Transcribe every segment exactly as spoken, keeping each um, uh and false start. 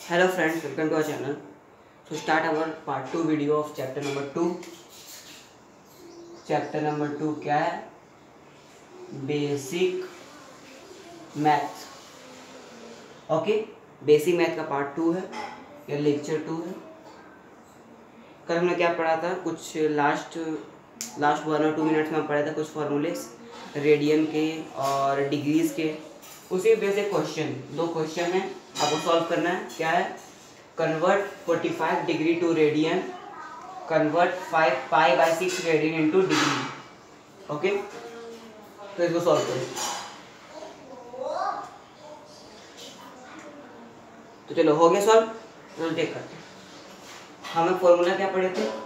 Hello friends, welcome to our channel. So start our part two video of chapter number two. Chapter number two क्या है? Basic math. Okay, basic math का part two है या lecture to है. कल हमने क्या पढ़ा था? कुछ लास्ट लास्ट वन और टू मिनट्स में पढ़ा था कुछ फॉर्मूलेस रेडियन के और डिग्रीज के. उसी बेसिक क्वेश्चन, दो क्वेश्चन है, आपको सॉल्व करना है. क्या है? Convert forty five degree to radian, convert five pi by six radian into degree. Okay, तो इसको सॉल्व करें. तो चलो हो गया सॉल्व. चलो चेक करते हैं. हमें फॉर्मूला क्या पढ़े थे?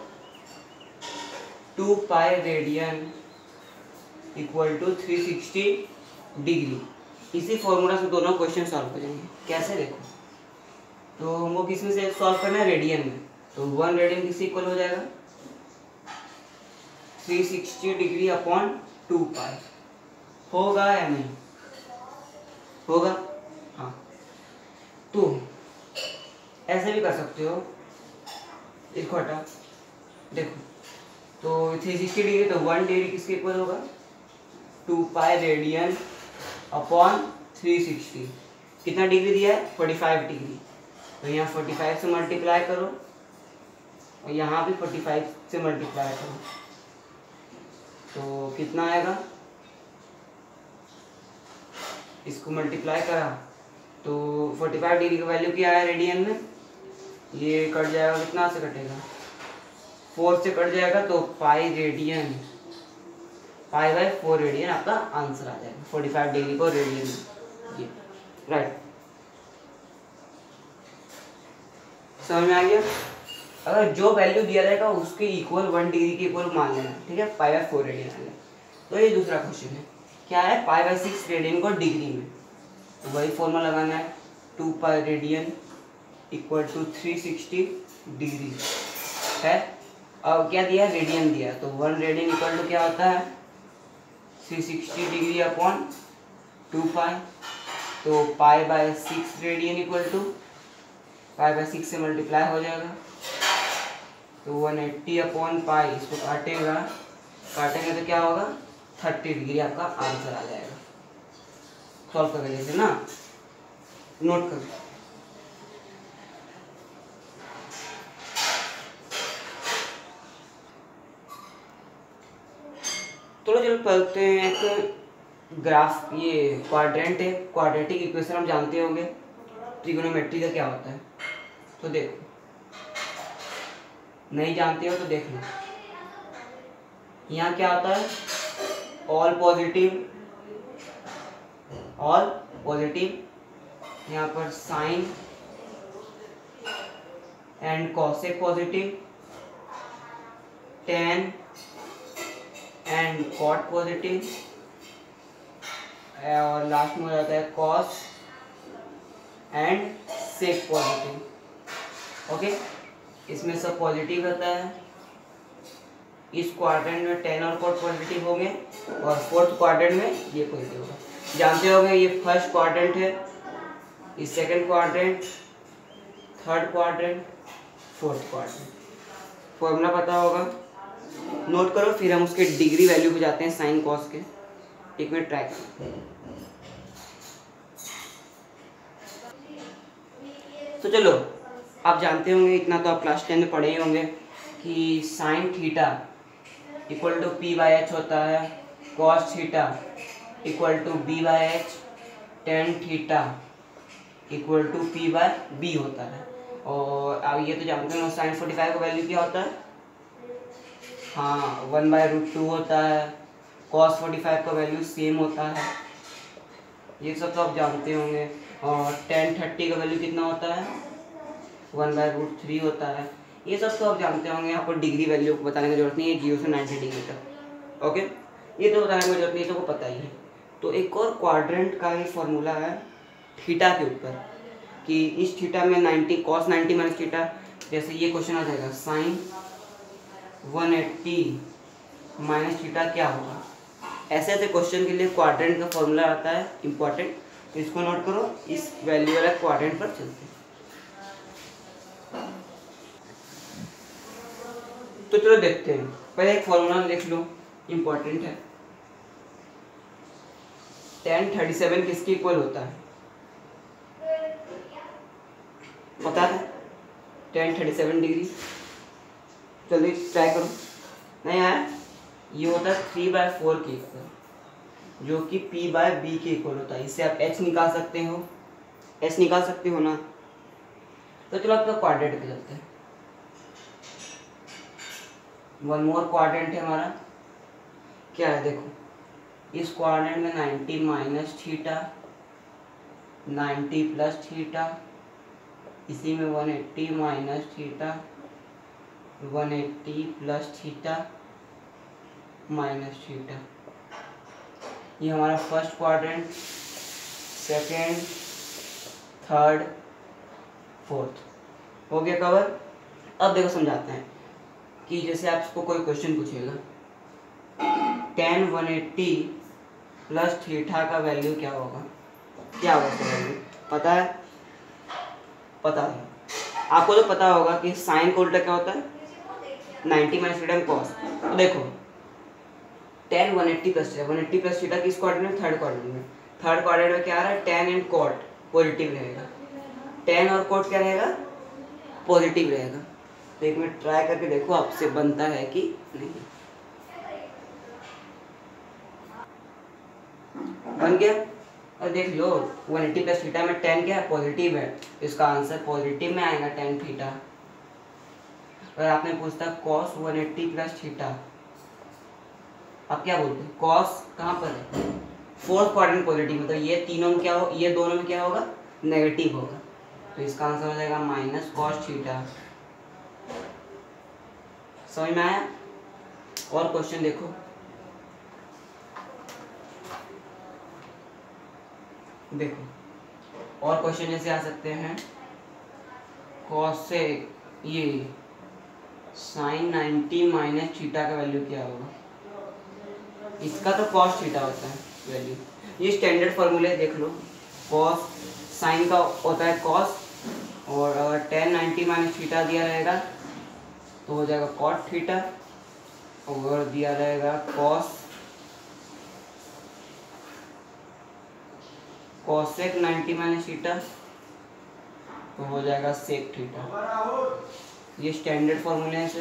Two pi radian equal to three sixty degree. इसी फॉर्मूला से दोनों क्वेश्चन सॉल्व करेंगे. कैसे? देखो, तो हमको किसमें से सॉल्व करना है? रेडियन में. तो वन रेडियन किससे इक्वल हो जाएगा? Three sixty degree upon two pi. होगा या नहीं? होगा. हाँ, तो ऐसे भी कर सकते हो. देखो हटा, देखो तो थ्री सिक्सटी डिग्री, तो वन डिग्री किसके इक्वल होगा? Two pi radian upon three sixty. कितना डिग्री दिया है? Forty five degree. तो यहाँ फोर्टी फाइव से मल्टीप्लाई करो और यहाँ भी फोर्टी फाइव से मल्टीप्लाई करो. तो कितना आएगा? इसको मल्टीप्लाई करा तो फोर्टी फाइव डिग्री का वैल्यू क्या है रेडियन में? ये कट जाएगा. कितना से कटेगा? फोर से कट जाएगा. तो pi radian, pi by four radian आपका आंसर आ जाएगा. फोर्टी फाइव डिग्री को रेडियन में. ये राइट. समझ में आ गया? अगर जो वैल्यू दिया जाएगा उसके इक्वल वन डिग्री के इक्वल मान लेना. ठीक है, पाई बाई फोर रेडियन आ गया. तो ये दूसरा क्वेश्चन है. क्या है? पाई बाई सिक्स रेडियन को डिग्री में. तो वही फॉर्मूला लगाना है. Two pi radian equal to three sixty degree है. अब क्या दिया? रेडियन दिया. तो वन रेडियन इक्वल टू क्या होता है? Three sixty degree upon two pi. तो pi by six radian equal to pi by six से मल्टीप्लाई हो जाएगा. तो वन एट्टी अपॉन पाई. इसको काटेगा, काटेंगे तो क्या होगा? थर्टी डिग्री आपका आंसर आ जाएगा. सॉल्व करके जैसे ना, नोट कर. चलो चलो पढ़ते हैं एक ग्राफ. ये क्वाड्रेंट है. क्वाड्रेटिक इक्वेशन हम जानते होंगे. ट्रिगोनोमेट्री का क्या होता है? तो देखो, नहीं जानते हो तो देख लो. यहाँ क्या होता है? All positive, all positive. यहाँ पर sine and cosec positive, tan and cot positive, और लास्ट में हो जाता है cos and sec positive. Okay, इसमें सब पॉजिटिव रहता है. इस क्वाड्रेंट में टेन और कॉट पॉजिटिव होंगे और फोर्थ क्वाड्रेंट में ये पॉजिटिव होगा. जानते होंगे ये फर्स्ट क्वाड्रेंट है, ये second quadrant, third quadrant, fourth quadrant. Formula पता होगा, नोट करो. फिर हम उसके डिग्री वैल्यू पे जाते हैं साइन कॉस के. एक मिनट ट्राई करो. तो चलो, आप जानते होंगे, इतना तो आप क्लास टेन में पढ़े ही होंगे कि sine theta equal to P by H होता है. Cos theta equal to B by H. Tan theta equal to P by B होता है. और अब ये तो जानते हो साइन फोर्टी फाइव का वैल्यू क्या होता है? हाँ, वन बाई रूट टू होता है. कॉस फोर्टी फाइव का वैल्यू सेम होता है. ये सब तो आप जानते होंगे. और टेन थर्टी का वैल्यू कितना होता है? वन बाई रूट थ्री होता है. ये सब तो आप जानते होंगे. यहाँ पर डिग्री वैल्यू को बताने की जरूरत नहीं है, जीरो से नाइन्टी डिग्री तक. ओके, ये तो बताने की जरूरत नहीं है, तो वो पता ही है. तो एक और क्वाड्रेंट का ही फॉर्मूला है थीटा के ऊपर, कि इस थीटा में ninety, cos ninety minus theta. जैसे ये क्वेश्चन आ जाएगा, sine one eighty minus theta क्या होगा? ऐसे ऐसे क्वेश्चन के लिए क्वाड्रेंट का फॉर्मूला आता है, इंपॉर्टेंट. तो इसको नोट करो. इस वैल्यू वाला क्वाड्रेंट पर चलते हैं. तो चलो देखते हैं, पहले एक फॉर्मूला लिख लो, इम्पोर्टेंट है। टेन थर्टी सेवन किसके इक्वल होता है पता है? टेन थर्टी सेवन डिग्री, जल्दी ट्राई करो। नहीं आया? ये होता है थ्री बाय फोर के इक्वल, जो कि p बाय बी के इक्वल होता है। इससे आप h निकाल सकते हो, h निकाल सकते हो ना। तो चलो आपका क्वाड्रेंट पे चलते हैं। वन मोर क्वाड्रेंट है हमारा, क्या है देखो, इस क्वाड्रेंट में ninety minus theta, ninety plus theta, इसी में one eighty minus theta, one eighty plus theta minus theta. ये हमारा first quadrant, second, third, fourth हो गया कवर। अब देखो समझाते हैं कि जैसे आपको कोई क्वेश्चन पूछेगा, tan one eighty plus theta का वैल्यू क्या होगा, क्या होगा उसका वैल्यू पता है? पता है आपको, तो पता होगा कि साइन का उल्टा क्या होता है, नाइन्टी माइनस थीटा कॉस। तो देखो tan one eighty plus theta, one eighty plus theta किस क्वाड्रेंट में, थर्ड क्वाड्रेंट में। थर्ड क्वाड्रेंट में क्या आ रहा है, टेन एंड कॉट पॉजिटिव रहेगा, टेन और कॉट क्या रहेगा, पॉजिटिव रहेगा। तो एक मिनट ट्राई करके देखो आपसे बनता है कि नहीं। बन गया? और देख लो वन एट्टी प्लस थीटा में टेन क्या है, पॉजिटिव है, इसका आंसर पॉजिटिव में आएगा टेन थीटा। और आपने पूछता cos one eighty plus theta, आप क्या बोलते हैं, कॉस कहाँ पर है, फोर्थ क्वाड्रेंट पॉजिटिव, मतलब ये तीनों में क्या हो, ये दोनों में क्या होगा, नेगेटिव होगा। तो इसका आंसर हो जाएगा माइनस कॉस थीटा। समझ में आया? और क्वेश्चन देखो, देखो और क्वेश्चन जैसे आ सकते हैं, कॉसेक ये साइन नाइन्टी माइनस थीटा का वैल्यू क्या होगा, इसका तो कॉस थीटा होता है वैल्यू। ये स्टैंडर्ड फॉर्मूले देख लो, कॉस साइन का होता है कॉस, और अगर टेन नाइन्टी माइनस थीटा दिया रहेगा तो हो जाएगा कॉट थीटा, और दिया रहेगा cos cosec ninety minus theta तो हो जाएगा सेक थीटा। ये स्टैंडर्ड फॉर्मूले से,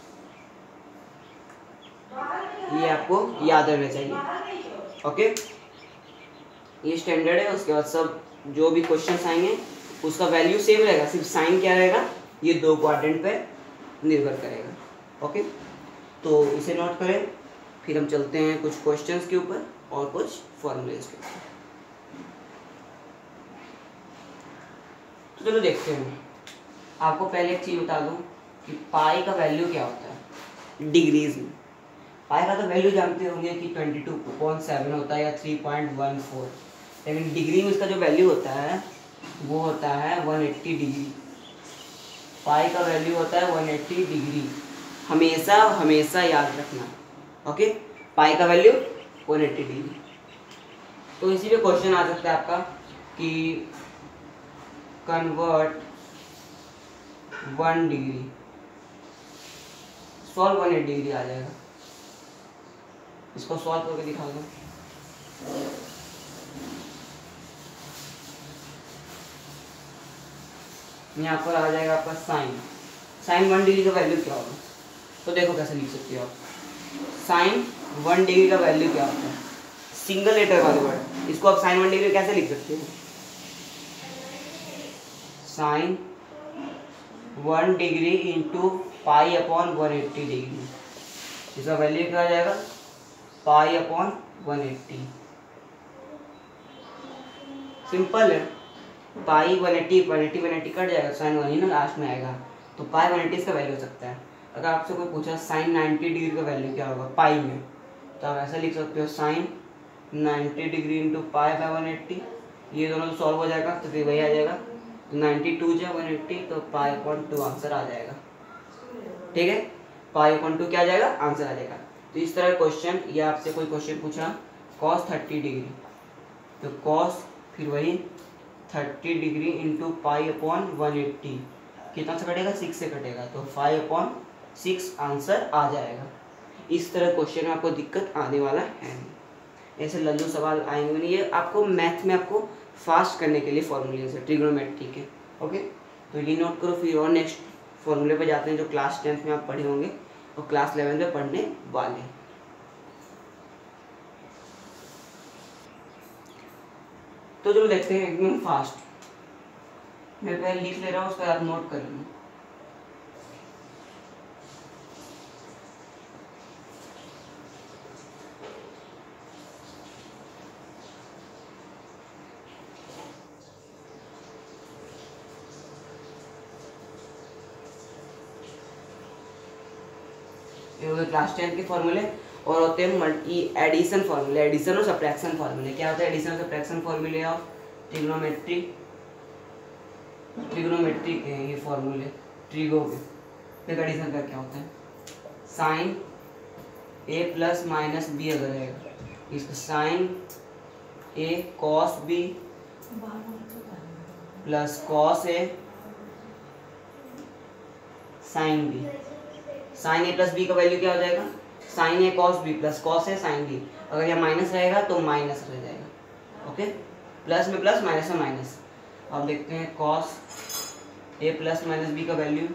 ये आपको याद रहना चाहिए। ओके, ये स्टैंडर्ड है। उसके बाद सब जो भी क्वेश्चंस आएंगे उसका वैल्यू सेम रहेगा, सिर्फ साइन क्या रहेगा, ये दो क्वाड्रेंट पे निर्भर करेगा। ओके, तो इसे नोट करें, फिर हम चलते हैं कुछ क्वेश्चंस के ऊपर और कुछ फॉर्मूलेज के ऊपर। तो चलो देखते हैं। आपको पहले एक चीज़ बता दूं कि पाई का वैल्यू क्या होता है डिग्रीज में। पाई का तो वैल्यू जानते होंगे कि ट्वेंटी टू पॉइंट सेवन होता है या थ्री पॉइंट वन फोर, लेकिन डिग्री में इसका जो वैल्यू होता है वो होता है वन एट्टी डिग्री। पाई का वैल्यू होता है वन एट्टी डिग्री, हमेशा हमेशा याद रखना। ओके, पाई का वैल्यू वन एट्टी डिग्री। तो इसी पे क्वेश्चन आ सकता है आपका कि convert one degree, solve one eighty degree आ जाएगा। इसको सॉल्व करके दिखा दो। यहाँ पर आ जाएगा आपका साइन, साइन वन डिग्री का वैल्यू क्या होगा, तो देखो कैसे लिख सकते हो आप। साइन वन डिग्री का वैल्यू क्या होता है, सिंगल लेटर वाले वर्ड, इसको आप साइन वन डिग्री कैसे लिख सकते हो, sine one degree into pi upon one eighty degree, इसका वैल्यू क्या आ जाएगा, pi upon one eighty. Simple है, pi one eighty one eighty one eighty cut जाएगा, साइन वन ही ना लास्ट में आएगा, तो पाई वन एट्टी इसका वैल्यू हो सकता है। अगर आपसे कोई पूछा साइन नाइन्टी डिग्री का वैल्यू क्या होगा पाई में, तो आप ऐसा लिख सकते हो sine ninety degree into pi by one eighty, ये दोनों तो सॉल्व हो जाएगा तो फिर वही आ जाएगा, नाइन्टी टू जो वन एट्टी तो पाई अपॉन टू आंसर आ जाएगा। ठीक है, पाई अपॉन टू क्या आ जाएगा, आंसर आ जाएगा। तो इस तरह क्वेश्चन, या आपसे कोई क्वेश्चन पूछा कॉस थर्टी डिग्री, तो कॉस फिर वही thirty degree into pi upon one eighty, कितना से कटेगा, सिक्स से कटेगा, तो फाइव अपॉन सिक्स आंसर आ जाएगा। इस तरह क्वेश्चन में आपको दिक्कत आने वाला है नहीं, ऐसे लल्लू सवाल आएंगे नहीं। ये आपको मैथ में आपको फास्ट करने के लिए फॉर्मूले से ट्रिग्नोमेट्री के। ओके, तो ये नोट करो। फिर और नेक्स्ट फॉर्मूले पे जाते हैं जो क्लास टेंथ में आप पढ़े होंगे और क्लास इलेवेंथ में पढ़ने वाले हैं। तो जो देखते हैं एकदम फास्ट, मैं पहले लिख ले रहा हूँ, उसका आप नोट कर लेना। ये हो गए क्लास टेंथ के फॉर्मूले। और होते हैं मल्टी एडिशन फॉर्मूले, एडिशन और सब्ट्रैक्शन फॉर्मूले। क्या होता है एडिशन और सब्ट्रैक्शन फॉर्मूले ऑफ ट्रिग्नोमेट्री, ट्रिग्नोमेट्री के ये फॉर्मूले ट्रिगो के। फिर एडिशन का क्या होता है, sine A plus minus B अगर है, इसका sine A cos B plus cos A sine B. Sine A plus B का वैल्यू क्या हो जाएगा, sine A cos B plus cos A sine B. अगर यहाँ माइनस रहेगा तो माइनस रह जाएगा। ओके, प्लस में प्लस माइनस में माइनस। अब देखते हैं cos A plus minus B का value,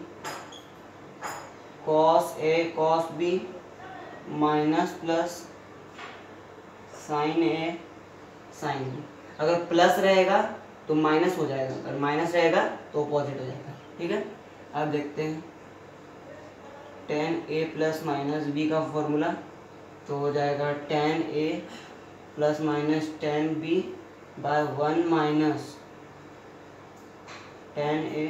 cos A cos B minus plus sign A sine B. अगर प्लस रहेगा तो माइनस हो जाएगा, अगर माइनस रहेगा तो अपोजिट हो जाएगा। ठीक है, अब देखते हैं tan A plus minus B का फॉर्मूला, तो हो जाएगा tan A plus minus tan B by one minus tan A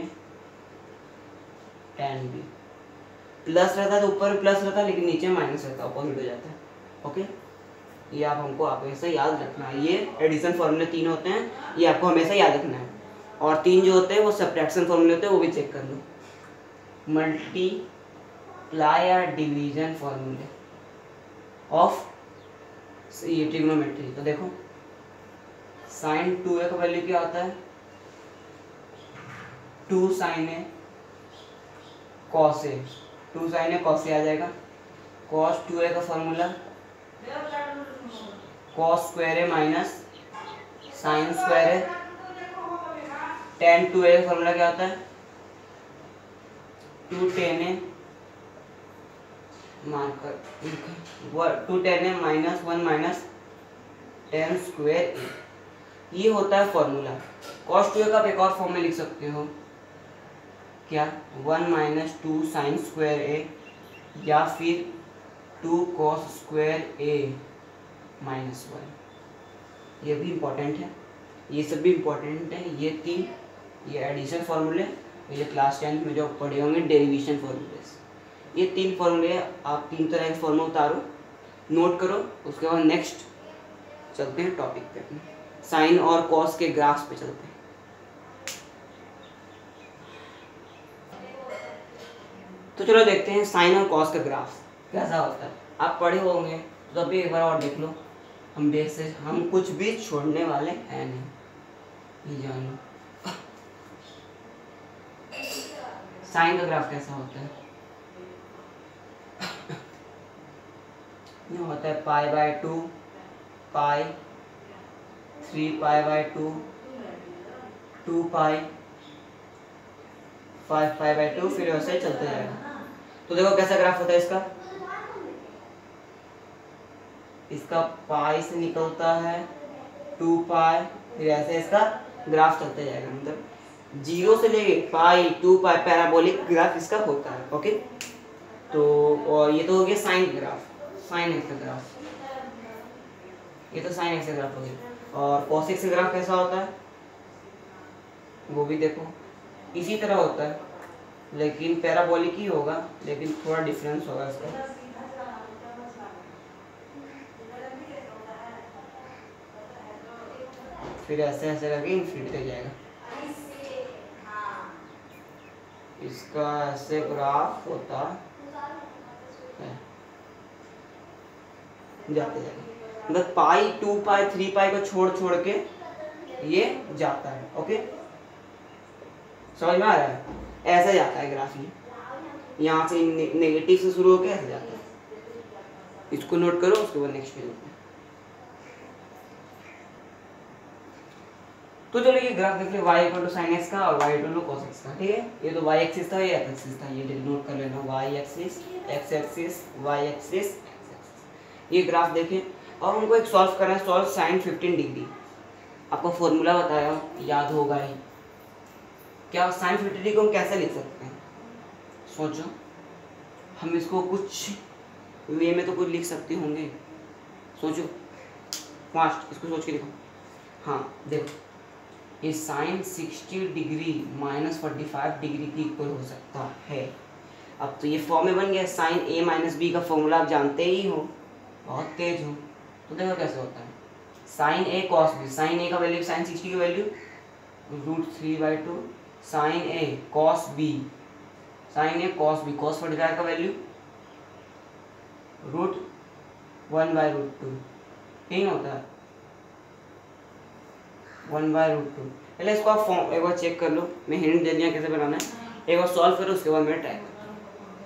tan B. Plus रहता है तो ऊपर प्लस रहता है, लेकिन नीचे माइनस रहता है, अपोजिट हो जाता है। ओके, ये आप हमको आप हमेशा याद रखना है। ये एडिशन फॉर्मूले तीन होते हैं, ये आपको हमेशा याद रखना है। और तीन जो होते हैं वो सब्ट्रैक्शन फॉर्मूले होते हैं, वो भी चेक कर लो। मल्टी प्लाई या डिवीजन फॉर्मूले ऑफ ये ट्रिग्नोमेट्री। तो देखो साइन टू ए का वैल्यू क्या होता है, two sine A cos A, two sine A cos A आ जाएगा। कॉस टू ए का formula cos square A minus sine square A. Tan two A का फॉर्मूला क्या होता है, two tan A marker two tan A minus one minus tan square A. ये होता है फॉर्मूला। कॉस टू ए का आप एक और फॉर्म में लिख सकते हो, क्या, one minus two sine square A, या फिर two cos square A minus one. ये भी इम्पोर्टेंट है, ये सब भी इम्पोर्टेंट है। ये तीन, ये एडिशन फॉर्मूले, ये क्लास टेंथ में जो पढ़े होंगे डेरिवेशन फॉर्मूले, ये तीन फॉर्मूले आप तीन तरह के फॉर्मूले उतारो, नोट करो। उसके बाद नेक्स्ट चलते हैं टॉपिक पे, साइन और कॉस के ग्राफ्स पे चलते हैं। तो चलो देखते हैं साइन और कॉस का ग्राफ कैसा होता है। आप पढ़े होंगे तो अभी एक बार और देख लो। हम बेस से हम कुछ भी छोड़ने वाले हैं नहीं, ये जान लो। साइन का ग्राफ कैसा होता है, ये होता है pi by two, pi, three pi by two, two pi, five pi by two, फिर वैसे चलते जाएगा। तो देखो कैसा ग्राफ होता है इसका, इसका पाई से निकलता है टू पाई, फिर ऐसे इसका ग्राफ चलते जाएगा। मतलब जीरो से लेके pi two pi parabolic graph इसका होता है। ओके, तो और ये तो हो गया साइन ग्राफ, साइन एक्स का ग्राफ, ये तो साइन एक्स का ग्राफ हो गया। और कॉस एक्स का ग्राफ कैसा होता है वो भी देखो, इसी तरह होता है, लेकिन पैराबोलिक ही होगा, लेकिन थोड़ा डिफरेंस होगा इसका। फिर ऐसे ऐसे करके इन्फिनिटी तक जाएगा। इसका ऐसे ग्राफ होता है, जाते जाएगा। मतलब पाई टू पाई थ्री पाई को छोड़ छोड़ के ये जाता है। ओके, समझ में आ रहा है, ऐसा जाता है ग्राफ ये। यहाँ से ने, नेगेटिव से शुरू होकर ऐसे जाता है। इसको नोट करो, उसके बाद नेक्स्ट पेज। तो चलो ये ग्राफ देख ले, y equal to sine X का और y equal to cos X का, ठीक है। ये तो y एक्सिस था, ये x एक्सिस था, ये नोट कर लेना, y axis x axis y axis x axis. ये ग्राफ देखें और उनको एक सॉल्व करना है, सॉल्व साइन फिफ्टीन डिग्री। आपको फॉर्मूला बताया, याद होगा ही। क्या साइन फिफ्टी डिग्री को हम कैसे लिख सकते हैं, सोचो। हम इसको कुछ वे में तो कुछ लिख सकते होंगे, सोचो फास्ट, इसको सोच के लिखो। हाँ देखो, ये sine sixty degree minus forty five degree के इक्वल हो सकता है। अब तो ये फॉर्म में बन गया, साइन ए माइनस बी का फॉर्मूला आप जानते ही हो, बहुत तेज हो। तो देखो कैसे होता है, sine A cos B, sine A का वैल्यू साइन सिक्सटी की value root three by two, sine A cos B, sine A cos B, cos forty five का value root one by root two, यही होता है one by root two. पहले इसको आप form एक बार चेक कर लो, मैं हिंट दे दिया कैसे बनाना है, एक बार सॉल्व करो, उसके बाद मैं ट्राई करता हूँ।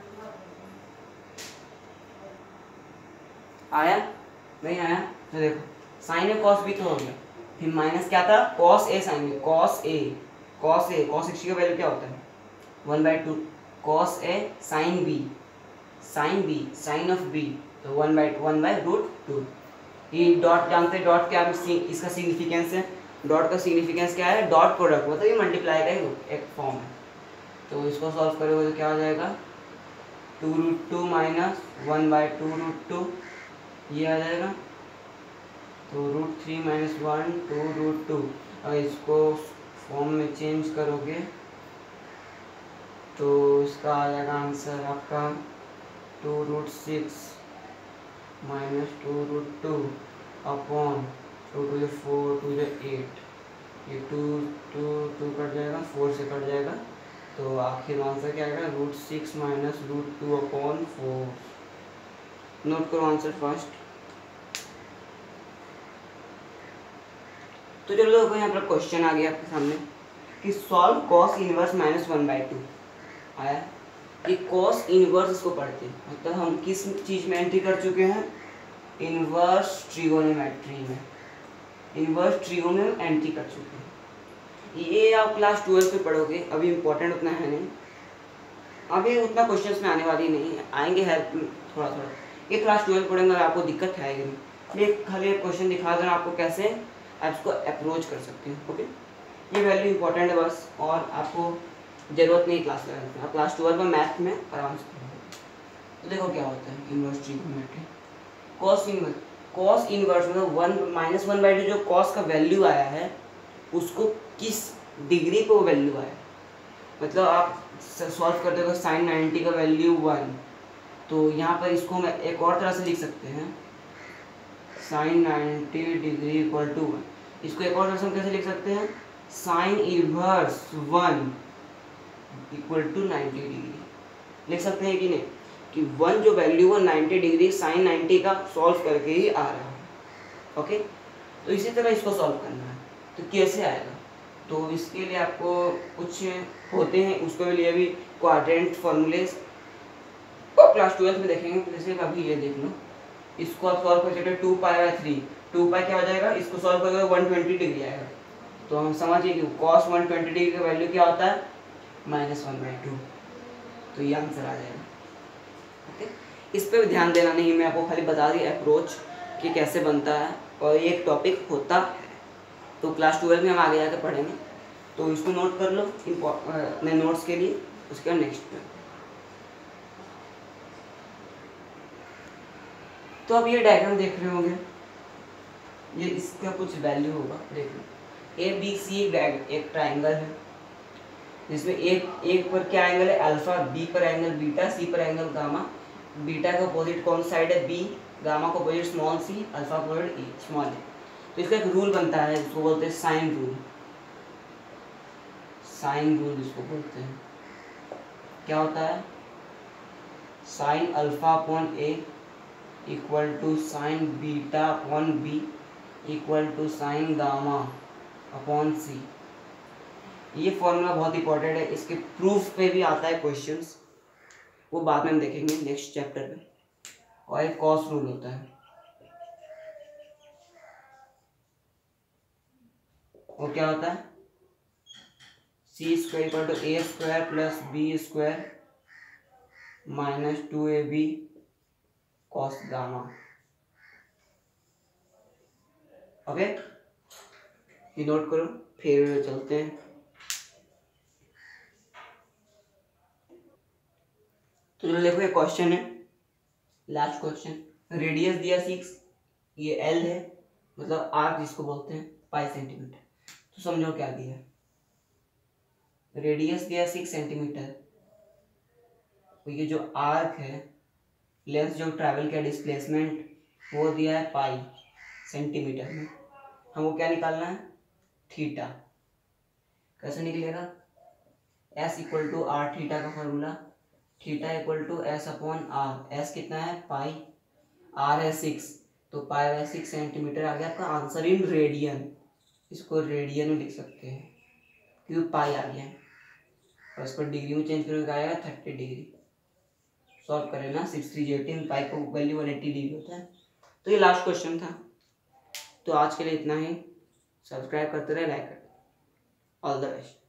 आया नहीं आया, तो देखो साइन ए कॉस बी तो हो गया, फिर माइनस क्या था, cos A sine B, cos A cos A cos sixty का वैल्यू क्या होता है one by two, cos A sine B, sine B sine of B, तो one by one by root two. ये डॉट जानते हैं, डॉट क्या इसका सिग्निफिकेंस है, डॉट का सिग्निफिकेंस क्या है, डॉट प्रोडक्ट मतलब ये मल्टीप्लाई का ही एक फॉर्म है। तो इसको सॉल्व करोगे तो क्या हो जाएगा, two root two minus one by two root two, ये आ जाएगा। तो root three minus one two root two, अगर इसको फॉर्म में चेंज करोगे तो इसका आ जाएगा आंसर आपका two root six minus two root two upon two two जो फोर टू जो एट, ये टू टू टू कट जाएगा, फोर से कट जाएगा, तो आखिर आंसर क्या आएगा, root six minus root two upon four. Note करो आंसर फर्स्ट। तो चलो देखो यहाँ पर क्वेश्चन आ गया आपके सामने कि solve cos inverse minus one by two आया। कि कॉस इनवर्स इसको पढ़ते हैं, मतलब हम किस चीज़ में एंट्री कर चुके हैं, इनवर्स ट्रिगोनोमेट्री में, इनवर्स ट्रिगो में एंट्री कर चुके हैं। ये आप क्लास ट्वेल्व पे पढ़ोगे, अभी इम्पोर्टेंट उतना है नहीं, अभी उतना क्वेश्चंस में आने वाली नहीं है, आएंगे है थोड़ा थोड़ा, ये क्लास ट्वेल्व पढ़ेंगे, आपको दिक्कत आएगी नहीं। ये खाली क्वेश्चन दिखा देना आपको कैसे आप इसको अप्रोच कर सकते हैं। ओके, ये वैल्यू इंपॉर्टेंट है बस, और आपको जरूरत नहीं क्लास लगाने की, आप क्लास ट्वेल्व में मैथ में आराम से पढ़ोगे। तो देखो क्या होता है inverse trigonometry, cos inverse, cos inverse मतलब one minus one by two जो कॉस का वैल्यू आया है उसको किस डिग्री पे वो वैल्यू आया, मतलब आप सॉल्व करते हो साइन नाइन्टी का वैल्यू वन, तो यहाँ पर इसको मैं एक और तरह से लिख सकते हैं, sine ninety degree equal to one. इसको एक और तरह से हम कैसे लिख सकते हैं, sine inverse one equal to ninety degree लिख सकते हैं कि नहीं, कि वन जो वैल्यू है नाइन्टी डिग्री साइन नाइन्टी का सॉल्व करके ही आ रहा है। ओके, तो इसी तरह इसको सॉल्व करना है, तो कैसे आएगा, तो इसके लिए आपको कुछ होते हैं, उसके लिए भी क्वाड्रेंट फॉर्मूलेस और क्लास ट्वेल्थ में देखेंगे। जैसे अभी ये देख लो, इसको आप सॉल्व कर सकते हो, two pi by three, two pi क्या हो जाएगा, इसको सॉल्व करोगे वन ट्वेंटी डिग्री आएगा, तो हम समझिए कि कॉस वन ट्वेंटी डिग्री का वैल्यू क्या होता है, माइनस वन बाई टू, तो ये आंसर आ जाएगा। ओके, इस पर ध्यान देना नहीं, मैं आपको खाली बता दी अप्रोच कि कैसे बनता है, और ये एक टॉपिक होता है, तो क्लास ट्वेल्व में हम आगे जाकर पढ़ेंगे, तो इसको नोट कर लो अपने नोट्स के लिए, उसके बाद नेक्स्ट पे। तो अब ये डायग्राम देख रहे होंगे, ये इसका कुछ वैल्यू होगा, देख लो ए बी सी एक ट्राइंगल है, जिसमें एक एक पर क्या एंगल है अल्फा, बी पर एंगल बीटा, सी पर एंगल गामा, बीटा का अपोजिट कौन साइड है बी, गामा का अपोजिट स्मॉल सी, अल्फा का अपोजिट ई स्मॉल ए। तो इसका एक रूल बनता है, इसको बोलते हैं साइन रूल, साइन रूल इसको बोलते हैं। क्या होता है, sine alpha upon A equal to sine beta upon B equal to sine gamma upon C. ये फॉर्मूला बहुत इंपॉर्टेंट है, इसके प्रूफ पे भी आता है क्वेश्चंस, वो बाद में हम देखेंगे नेक्स्ट चैप्टर में। और एक कॉस रूल होता है, वो क्या होता है, C square equal to A square plus B square minus two A B cos gamma. Okay, ये नोट करो, फिर चलते हैं। तो चलो देखो, ये क्वेश्चन है, लास्ट क्वेश्चन। रेडियस दिया सिक्स, ये एल है, मतलब आर्क जिसको बोलते हैं पाई सेंटीमीटर। तो समझो क्या दिया, रेडियस दिया सिक्स सेंटीमीटर, तो ये जो आर्क है, लेंथ जो ट्रैवल किया, डिस्प्लेसमेंट वो दिया है पाई सेंटीमीटर में। हमको क्या निकालना है, थीटा। कैसे निकलेगा, S equal to R theta का formula, theta equal to S upon R. S कितना है, पाई, आर है सिक्स, तो पाई बाय सिक्स सेंटीमीटर आ गया आपका आंसर इन रेडियन। इसको रेडियन में लिख सकते हैं क्योंकि पाई आ गया, और इसको डिग्री में चेंज करके आएगा थर्टी डिग्री। सॉल्व करें ना, सिक्स थ्री एटीन, पाई को वैल्यू वन एट्टी डिग्री होता है। तो ये लास्ट क्वेश्चन था। तो आज के लिए इतना ही, सब्सक्राइब करते रहे, लाइक करते, ऑल द बेस्ट।